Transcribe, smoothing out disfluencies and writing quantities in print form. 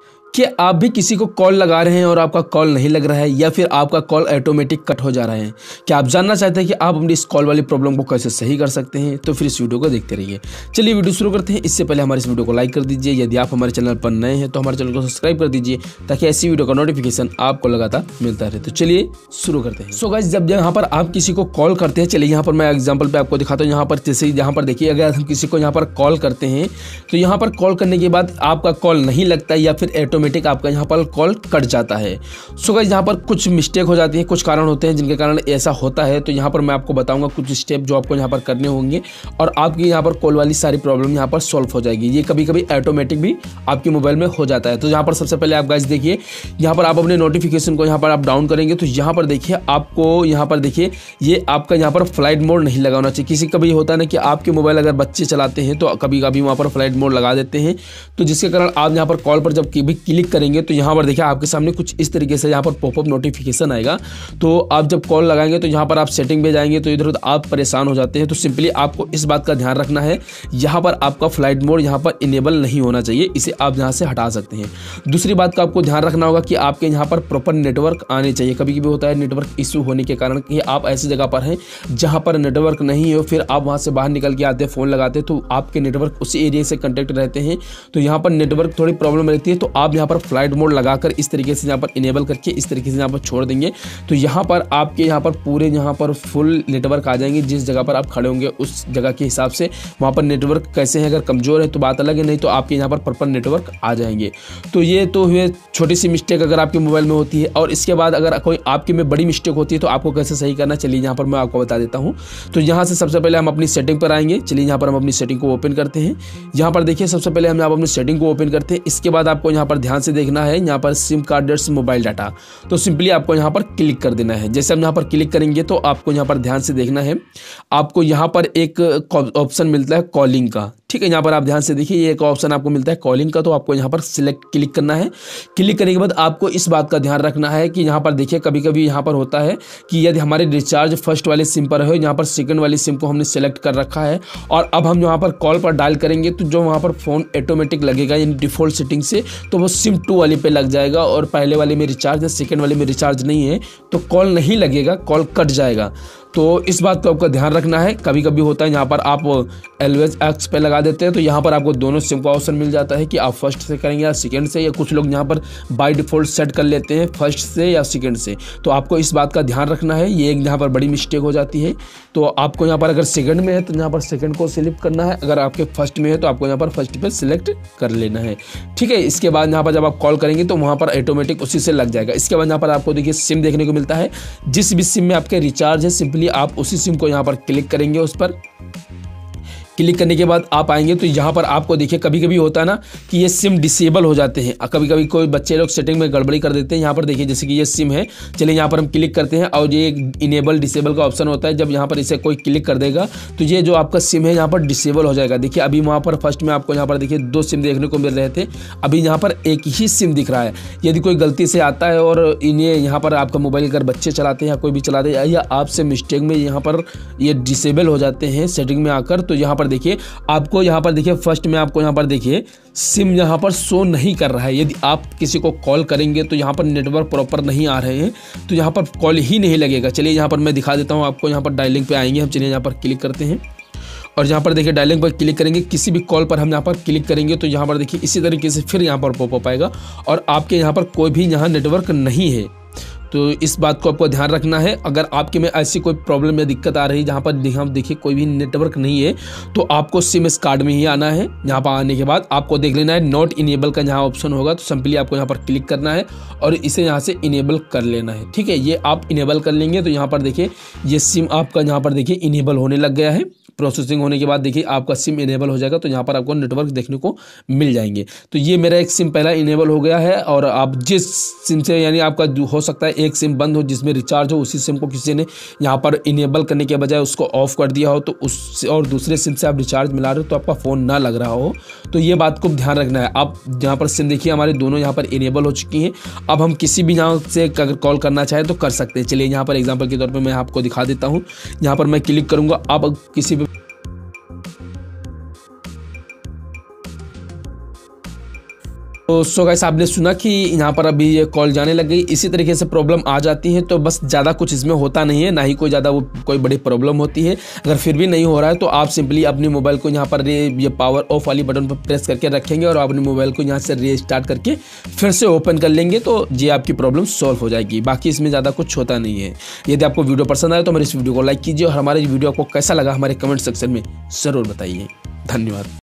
कि आप भी किसी को कॉल लगा रहे हैं और आपका कॉल नहीं लग रहा है, या फिर आपका कॉल ऑटोमेटिक कट हो जा रहा है। क्या आप जानना चाहते हैं कि आप अपनी इस कॉल वाली प्रॉब्लम को कैसे सही कर सकते हैं? तो फिर इस वीडियो को देखते रहिए। चलिए वीडियो शुरू करते हैं। इससे पहले हमारे इस वीडियो को लाइक कर दीजिए। यदि आप हमारे चैनल पर नए हैं तो हमारे चैनल को सब्सक्राइब कर दीजिए, ताकि ऐसी वीडियो का नोटिफिकेशन आपको लगातार मिलता रहे। तो चलिए शुरू करते हैं। सो गाइस, जब यहाँ पर आप किसी को कॉल करते हैं, चलिए यहाँ पर मैं एग्जाम्पल पे आपको दिखाता हूँ। यहाँ पर जैसे यहाँ पर देखिए, अगर हम किसी को यहाँ पर कॉल करते हैं तो यहाँ पर कॉल करने के बाद आपका कॉल नहीं लगता या फिर ऑटोमेटिक आपका यहाँ पर कॉल कट जाता है। सो गाइस, यहाँ पर कुछ मिस्टेक हो जाती है, कुछ कारण होते हैं जिनके कारण ऐसा होता है। तो यहाँ पर मैं आपको बताऊंगा कुछ स्टेप जो आपको यहाँ पर करने होंगे, और आपकी यहाँ पर कॉल वाली सारी प्रॉब्लम यहाँ पर सॉल्व हो जाएगी। ये कभी कभी ऑटोमेटिक भी आपके मोबाइल में हो जाता है। तो यहाँ पर सबसे पहले आप गाइस देखिए, यहाँ पर आप अपने नोटिफिकेशन को यहाँ पर आप डाउन करेंगे तो यहाँ पर देखिए, आपको यहाँ पर देखिए, ये आपका यहाँ पर फ्लाइट मोड नहीं लगा होना चाहिए। किसी कभी होता है ना कि आपके मोबाइल अगर बच्चे चलाते हैं तो कभी कभी वहाँ पर फ्लाइट मोड लगा देते हैं, तो जिसके कारण आप यहाँ पर कॉल पर जब भी क्लिक करेंगे तो यहाँ पर देखिए आपके सामने कुछ इस तरीके से यहाँ पर पॉपअप नोटिफिकेशन आएगा। तो आप जब कॉल लगाएंगे तो यहाँ पर आप सेटिंग में जाएंगे तो इधर उधर आप परेशान हो जाते हैं। तो सिंपली आपको इस बात का ध्यान रखना है, यहाँ पर आपका फ्लाइट मोड यहाँ पर इनेबल नहीं होना चाहिए, इसे आप यहाँ से हटा सकते हैं। दूसरी बात का आपको ध्यान रखना होगा कि आपके यहाँ पर प्रॉपर नेटवर्क आने चाहिए। कभी कभी होता है नेटवर्क इशू होने के कारण कि आप ऐसी जगह पर हैं जहाँ पर नेटवर्क नहीं हो, फिर आप वहाँ से बाहर निकल के आते हैं, फ़ोन लगाते हैं तो आपके नेटवर्क उसी एरिया से कनेक्ट रहते हैं, तो यहाँ पर नेटवर्क थोड़ी प्रॉब्लम रहती है। तो आप यहाँ पर फ्लाइट मोड लगाकर इस तरीके से यहाँ पर इनेबल करके इस तरीके से यहाँ पर छोड़ देंगे तो यहाँ पर आपके यहाँ पर पूरे यहाँ पर फुल नेटवर्क आ जाएंगे। जिस जगह पर आप खड़े होंगे उस जगह के हिसाब से वहाँ पर नेटवर्क कैसे है, अगर कमज़ोर है तो बात अलग है, नहीं तो आपके यहाँ पर प्रॉपर नेटवर्क आ जाएंगे। तो ये तो हुए छोटी सी मिस्टेक अगर आपके मोबाइल में होती है। और इसके बाद अगर कोई आपके में बड़ी मिस्टेक होती है तो आपको कैसे सही करना, चलिए यहाँ पर मैं आपको बता देता हूँ। तो यहाँ से सबसे पहले हम अपनी सेटिंग पर आएंगे। चलिए यहाँ पर हम अपनी सेटिंग को ओपन करते हैं। यहाँ पर देखिए, सबसे पहले हम यहाँ पर अपनी सेटिंग को ओपन करते हैं। इसके बाद आपको यहाँ पर ध्यान से देखना है, यहाँ पर सिम कार्ड्स मोबाइल डाटा, तो सिंपली आपको यहाँ पर क्लिक कर देना है। जैसे हम यहाँ पर क्लिक करेंगे तो आपको यहाँ पर ध्यान से देखना है, आपको यहाँ पर एक ऑप्शन मिलता है कॉलिंग का। ठीक है, यहाँ पर आप ध्यान से देखिए, ये एक ऑप्शन आपको मिलता है कॉलिंग का, तो आपको यहाँ पर सिलेक्ट क्लिक करना है। क्लिक करने के बाद आपको इस बात का ध्यान रखना है कि यहाँ पर देखिए, कभी कभी यहाँ पर होता है कि यदि हमारे रिचार्ज फर्स्ट वाले सिम पर है, यहाँ पर सेकंड वाली सिम को हमने सेलेक्ट कर रखा है और अब हम यहाँ पर कॉल पर डायल करेंगे तो जो वहाँ पर फ़ोन ऑटोमेटिक लगेगा यानी डिफ़ॉल्ट सेटिंग से, तो वो सिम 2 वाली पे लग जाएगा और पहले वाले में रिचार्ज है, सेकंड वाले में रिचार्ज नहीं है, तो कॉल नहीं लगेगा, कॉल कट जाएगा। तो इस बात को आपका ध्यान रखना है। कभी कभी होता है यहाँ पर आप एलवेज एक्स पे लगा देते हैं तो यहाँ पर आपको दोनों सिम का ऑप्शन मिल जाता है कि आप फर्स्ट से करेंगे या सेकंड से, या कुछ लोग यहाँ पर बाय डिफ़ॉल्ट सेट कर लेते हैं फर्स्ट से या सेकंड से। तो आपको इस बात का ध्यान रखना है, ये एक यहाँ पर बड़ी मिस्टेक हो जाती है। तो आपको यहाँ पर अगर सेकंड में है तो यहाँ पर सेकंड को सिलेक्ट करना है, अगर आपके फर्स्ट में है तो आपको यहाँ पर फर्स्ट पे सिलेक्ट कर लेना है। ठीक है, इसके बाद यहाँ पर जब आप कॉल करेंगे तो वहाँ पर ऑटोमेटिक उसी से लग जाएगा। इसके बाद यहाँ पर आपको देखिए सिम देखने को मिलता है, जिस भी सिम में आपके रिचार्ज है सिंपली आप उसी सिम को यहाँ पर क्लिक करेंगे। उस पर क्लिक करने के बाद आप आएंगे तो यहाँ पर आपको देखिए, कभी कभी होता है ना कि ये सिम डिसेबल हो जाते हैं, कभी कभी कोई बच्चे लोग सेटिंग में गड़बड़ी कर देते हैं। यहाँ पर देखिए, जैसे कि ये सिम है, चलिए यहाँ पर हम क्लिक करते हैं और ये इनेबल डिसेबल का ऑप्शन होता है। जब यहाँ पर इसे कोई क्लिक कर देगा तो ये जो आपका सिम है यहाँ पर डिसेबल हो जाएगा। देखिए अभी वहाँ पर फर्स्ट में आपको यहाँ पर देखिए 2 सिम देखने को मिल रहे थे, अभी यहाँ पर एक ही सिम दिख रहा है। यदि कोई गलती से आता है और इन्हें यहाँ पर आपका मोबाइल अगर बच्चे चलाते हैं या कोई भी चलाते हैं या आपसे मिस्टेक में यहाँ पर ये डिसेबल हो जाते हैं सेटिंग में आकर, तो यहाँ पर देखिए आपको यहाँ पर देखिए फर्स्ट में आपको यहाँ पर देखिए सिम यहाँ पर शो नहीं कर रहा है। यदि आप किसी को कॉल करेंगे तो यहाँ पर नेटवर्क प्रॉपर नहीं आ रहे हैं तो यहाँ पर कॉल ही नहीं लगेगा। चलिए यहाँ पर मैं दिखा देता हूँ आपको, यहाँ पर डायलिंग पे आएंगे हम, चलिए यहाँ पर क्लिक करते हैं और यहाँ पर देखिए डायलिंग पर क्लिक करेंगे। किसी भी कॉल पर हम यहाँ पर क्लिक करेंगे तो यहाँ पर देखिए इसी तरीके से फिर यहाँ पर पॉपअप आएगा और आपके यहाँ पर कोई भी यहाँ नेटवर्क नहीं है। तो इस बात को आपको ध्यान रखना है। अगर आपके में ऐसी कोई प्रॉब्लम या दिक्कत आ रही है जहाँ पर हम देखिए कोई भी नेटवर्क नहीं है तो आपको सिम इस कार्ड में ही आना है। यहाँ पर आने के बाद आपको देख लेना है नॉट इनेबल का जहाँ ऑप्शन होगा तो सिंपली आपको यहाँ पर क्लिक करना है और इसे यहाँ से इनेबल कर लेना है। ठीक है, ये आप इनेबल कर लेंगे तो यहाँ पर देखिए ये सिम आपका यहाँ पर देखिए इनेबल होने लग गया है। प्रोसेसिंग होने के बाद देखिए आपका सिम इनेबल हो जाएगा तो यहाँ पर आपको नेटवर्क देखने को मिल जाएंगे। तो ये मेरा एक सिम पहला इनेबल हो गया है और आप जिस सिम से यानी आपका हो सकता है एक सिम बंद हो जिसमें रिचार्ज हो, उसी सिम को किसी ने यहाँ पर इनेबल करने के बजाय उसको ऑफ कर दिया हो तो उस और दूसरे सिम से आप रिचार्ज मिला रहे हो तो आपका फ़ोन ना लग रहा हो। तो ये बात को ध्यान रखना है। आप यहाँ पर सिम देखिए हमारे दोनों यहाँ पर इनेबल हो चुकी हैं। अब हम किसी भी यहाँ से अगर कॉल करना चाहें तो कर सकते हैं। चलिए यहाँ पर एग्जाम्पल के तौर पर मैं आपको दिखा देता हूँ। यहाँ पर मैं क्लिक करूँगा, आप किसी भी तो सो गाइस, आपने सुना कि यहाँ पर अभी ये कॉल जाने लग गई। इसी तरीके से प्रॉब्लम आ जाती है, तो बस ज़्यादा कुछ इसमें होता नहीं है, ना ही कोई ज़्यादा वो कोई बड़ी प्रॉब्लम होती है। अगर फिर भी नहीं हो रहा है तो आप सिंपली अपने मोबाइल को यहाँ पर ये पावर ऑफ वाली बटन पर प्रेस करके रखेंगे और अपने मोबाइल को यहाँ से रीस्टार्ट करके फिर से ओपन कर लेंगे, तो ये आपकी प्रॉब्लम सॉल्व हो जाएगी। बाकी इसमें ज़्यादा कुछ होता नहीं है। यदि आपको वीडियो पसंद आए तो हमारे इस वीडियो को लाइक कीजिए और हमारे वीडियो आपको कैसा लगा हमारे कमेंट सेक्शन में ज़रूर बताइए। धन्यवाद।